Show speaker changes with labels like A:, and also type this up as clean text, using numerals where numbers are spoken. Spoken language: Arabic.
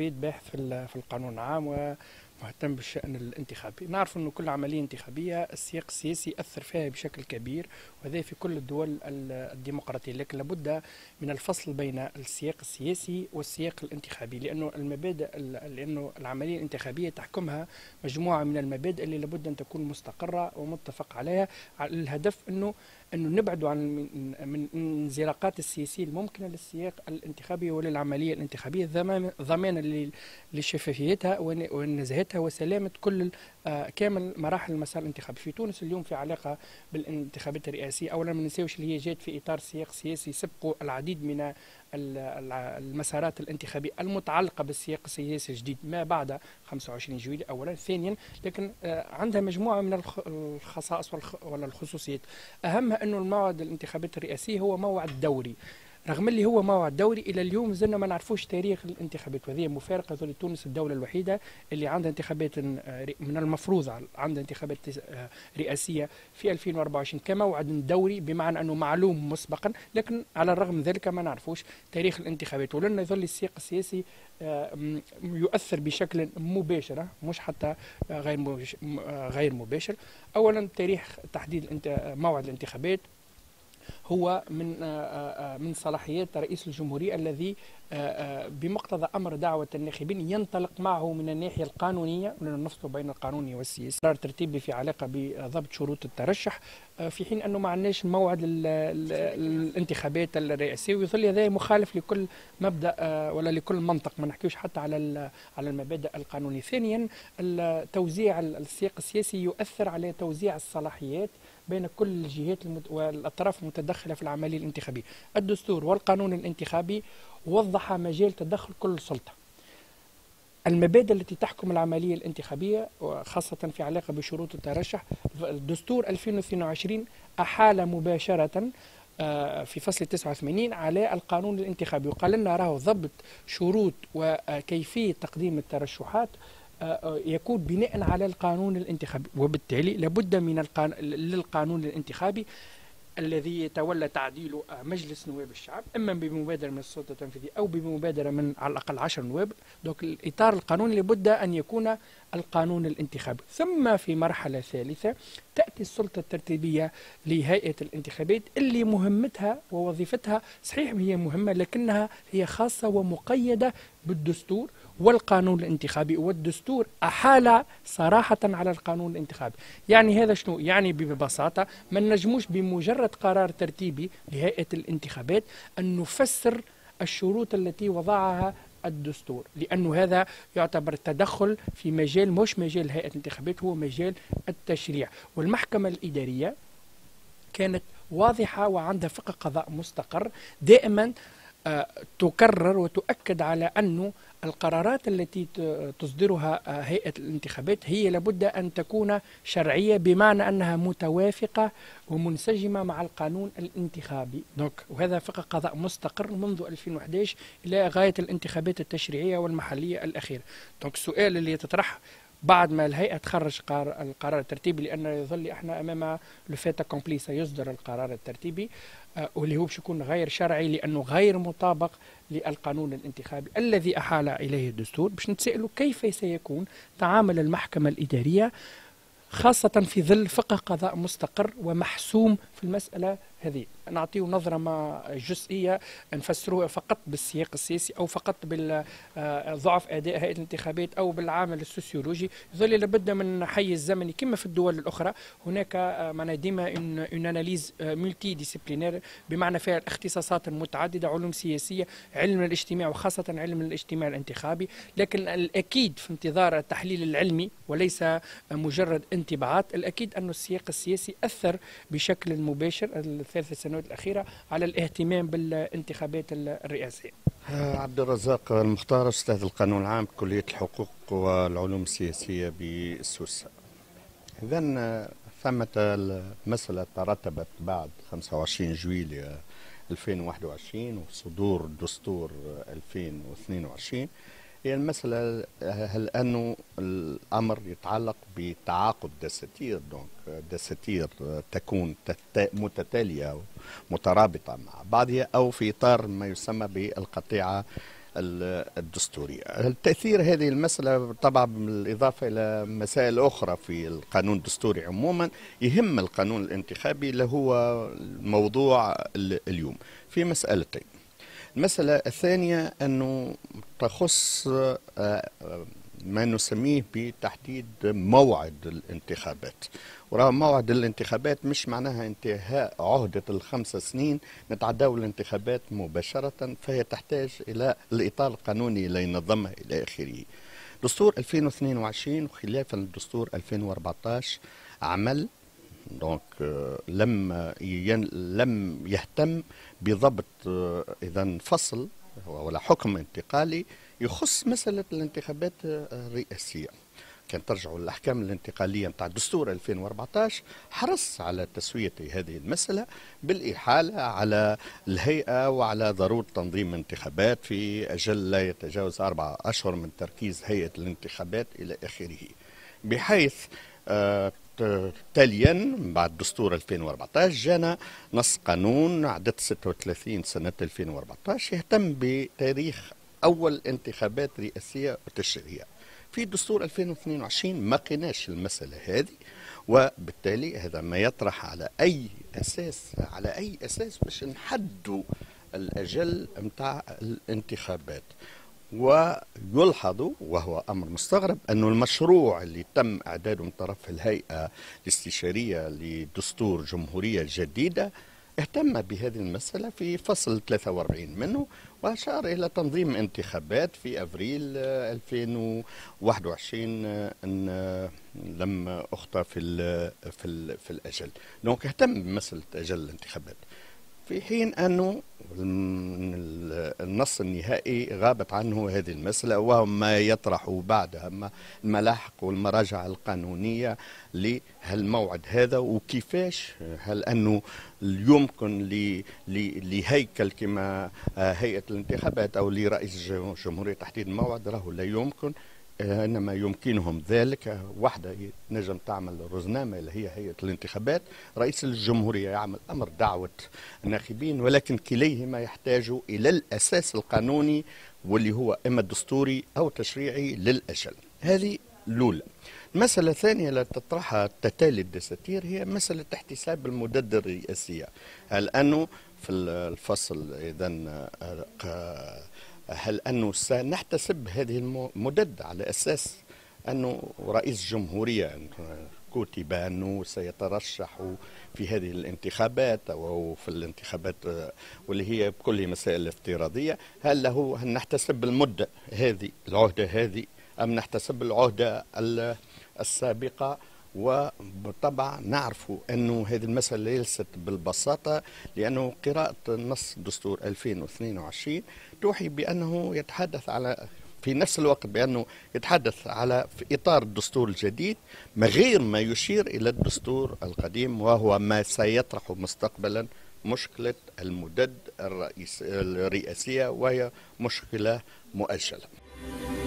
A: عبيد باحث في القانون العام ومهتم بالشأن الانتخابي. نعرف أنه كل عملية انتخابية السياق السياسي يأثر فيها بشكل كبير، وهذا في كل الدول الديمقراطية، لكن لابد من الفصل بين السياق السياسي والسياق الانتخابي، لأنه العملية الانتخابية تحكمها مجموعة من المبادئ اللي لابد أن تكون مستقرة ومتفق عليها، على الهدف أنه نبعد عن من الانزلاقات السياسية الممكنة للسياق الانتخابي وللعملية الانتخابية، ضمانا لشفافيتها ونزاهتها وسلامة كل كامل مراحل المسار الانتخابي. في تونس اليوم في علاقة بالانتخابات الرئاسية، أولا ما ننساوش اللي هي جات في إطار سياق سياسي سبقوا العديد من المسارات الانتخابية المتعلقة بالسياق السياسي الجديد ما بعد 25 جويلية أولا. ثانيا لكن عندها مجموعة من الخصائص ولا الخصوصيات، أهمها أنه الموعد الانتخابات الرئاسية هو موعد دوري، رغم اللي هو موعد دوري الى اليوم زلنا ما نعرفوش تاريخ الانتخابات، وهذه مفارقه لتونس الدوله الوحيده اللي عندها انتخابات من المفروض عندها انتخابات رئاسيه في 2024 كموعد دوري، بمعنى انه معلوم مسبقا، لكن على الرغم من ذلك ما نعرفوش تاريخ الانتخابات، ولن يظل السياق السياسي يؤثر بشكل مباشر مش حتى غير مباشر. اولا تاريخ تحديد موعد الانتخابات هو من صلاحيات رئيس الجمهورية الذي بمقتضى أمر دعوة الناخبين ينطلق معه من الناحية القانونية، ونفصل بين القانوني والسياسي، قرار ترتيبي في علاقة بضبط شروط الترشح، في حين أنه ما عندناش موعد الانتخابات الرئاسية، ويظل هذا مخالف لكل مبدأ ولا لكل منطق، ما نحكيوش حتى على المبادئ القانونية. ثانيا توزيع السياق السياسي يؤثر على توزيع الصلاحيات بين كل الجهات والأطراف المتدخلة في العملية الانتخابية. الدستور والقانون الانتخابي وضح مجال تدخل كل سلطة. المبادئ التي تحكم العملية الانتخابية وخاصة في علاقة بشروط الترشح، الدستور 2022 أحال مباشرة في فصل 89 على القانون الانتخابي، وقال لنا راه ضبط شروط وكيفية تقديم الترشحات يكون بناء على القانون الانتخابي، وبالتالي لابد من للقانون الانتخابي الذي يتولى تعديله مجلس نواب الشعب، اما بمبادره من السلطه التنفيذيه او بمبادره من على الاقل 10 نواب. دوك الاطار القانوني لابد ان يكون القانون الانتخابي. ثم في مرحله ثالثه تاتي السلطه الترتيبيه لهيئه الانتخابات اللي مهمتها ووظيفتها صحيح هي مهمه، لكنها هي خاصه ومقيده بالدستور والقانون الانتخابي، والدستور أحال صراحة على القانون الانتخابي. يعني هذا شنو؟ يعني ببساطة ما نجموش بمجرد قرار ترتيبي لهيئة الانتخابات أن نفسر الشروط التي وضعها الدستور، لأنه هذا يعتبر تدخل في مجال مش مجال هيئة الانتخابات، هو مجال التشريع. والمحكمة الإدارية كانت واضحة وعندها فقه قضاء مستقر دائما تكرر وتؤكد على أنه القرارات التي تصدرها هيئة الانتخابات هي لابد أن تكون شرعية، بمعنى أنها متوافقة ومنسجمة مع القانون الانتخابي. وهذا فقه قضاء مستقر منذ 2011 إلى غاية الانتخابات التشريعية والمحلية الأخيرة. السؤال اللي يتطرح بعد ما الهيئة تخرج القرار الترتيبي، لأن يظل احنا أمام لفاتا كومبلي سيصدر القرار الترتيبي واللي هو باش يكون غير شرعي لأنه غير مطابق للقانون الانتخابي الذي أحال إليه الدستور. باش نتسألوا كيف سيكون تعامل المحكمة الإدارية خاصة في ظل فقه قضاء مستقر ومحسوم في المسألة هذه. نعطيه نظرة جزئية نفسروها فقط بالسياق السياسي أو فقط بالضعف أداء هيئة الانتخابات أو بالعامل السوسيولوجي. يظل لابد من حيز زمني كما في الدول الأخرى، هناك معنا ديما اون اناليز ملتي ديسيبلينير، بمعنى فيها الاختصاصات المتعددة، علوم سياسية، علم الاجتماع، وخاصة علم الاجتماع الانتخابي. لكن الأكيد في انتظار التحليل العلمي وليس مجرد انطباعات، الأكيد أن السياق السياسي أثر بشكل مباشر الثلاث سنوات الأخيرة على الاهتمام بالانتخابات الرئاسية.
B: عبد الرزاق المختار، أستاذ القانون العام كلية الحقوق والعلوم السياسية بالسوسة. إذن ثمة المسألة ترتبت بعد 25 جويلية 2021 وصدور دستور 2022. هي المسألة هل أنه الأمر يتعلق بتعاقد دساتير، دساتير تكون متتالية ومترابطة مع بعضها، أو في إطار ما يسمى بالقطيعة الدستورية. التأثير هذه المسألة طبعا بالإضافة إلى مسائل أخرى في القانون الدستوري عموما يهم القانون الانتخابي اللي هو موضوع اليوم في مسألتين. المسألة الثانية أنه تخص ما نسميه بتحديد موعد الانتخابات. ورغم موعد الانتخابات مش معناها انتهاء عهدة ال5 سنين نتعداو الانتخابات مباشرة، فهي تحتاج إلى الإطار القانوني لينظمها إلى آخره. دستور 2022 وخلافا للدستور 2014 عمل دونك لم يهتم بضبط إذا فصل ولا حكم انتقالي يخص مسألة الانتخابات الرئاسية. كان ترجعوا للأحكام الانتقالية نتاع الدستور 2014 حرص على تسوية هذه المسألة بالإحالة على الهيئة وعلى ضرورة تنظيم انتخابات في أجل لا يتجاوز 4 أشهر من تركيز هيئة الانتخابات إلى آخره، بحيث تاليا بعد دستور 2014 جانا نص قانون عدد 36 سنة 2014 يهتم بتاريخ أول انتخابات رئاسية وتشريعية. في دستور 2022 ما قناش المسألة هذه، وبالتالي هذا ما يطرح على أي أساس باش نحدوا الأجل متاع الانتخابات. ويلحظ وهو أمر مستغرب أن المشروع اللي تم إعداده من طرف الهيئة الاستشارية لدستور جمهورية جديدة اهتم بهذه المسألة في فصل 43 منه، وأشار إلى تنظيم انتخابات في أبريل 2021 لما أخطأ في الأجل. دونك اهتم بمسألة أجل الانتخابات، في حين أنه النص النهائي غابت عنه هذه المسألة، وهو ما يطرح بعدها الملاحق والمراجع القانونية لهالموعد هذا، وكيفاش هل أنه يمكن لهيكل كما هيئة الانتخابات أو لرئيس الجمهورية تحديد موعد، راهو لا يمكن، إنما يمكنهم ذلك. وحدة نجم تعمل رزنامة اللي هي هيئة الانتخابات، رئيس الجمهورية يعمل أمر دعوة الناخبين، ولكن كليهما يحتاج إلى الأساس القانوني واللي هو إما دستوري أو تشريعي للأجل. هذه الأولى. المسألة الثانية التي تطرحها تتالي الدساتير هي مسألة احتساب المدد الرئاسية. هل أنه في الفصل إذن هل أنه سنحتسب هذه المدد على أساس أنه رئيس الجمهورية كتب أنه سيترشح في هذه الانتخابات أو في الانتخابات واللي هي بكل مسائل افتراضية، هل نحتسب المدة هذه العهدة هذه أم نحتسب العهدة السابقة؟ وبالطبع نعرف أنه هذه المسألة ليست بالبساطة، لأنه قراءة نص دستور 2022 توحي بأنه يتحدث على في نفس الوقت بأنه يتحدث على في إطار الدستور الجديد من غير ما يشير إلى الدستور القديم، وهو ما سيطرح مستقبلا مشكلة المدد الرئاسية، وهي مشكلة مؤجلة.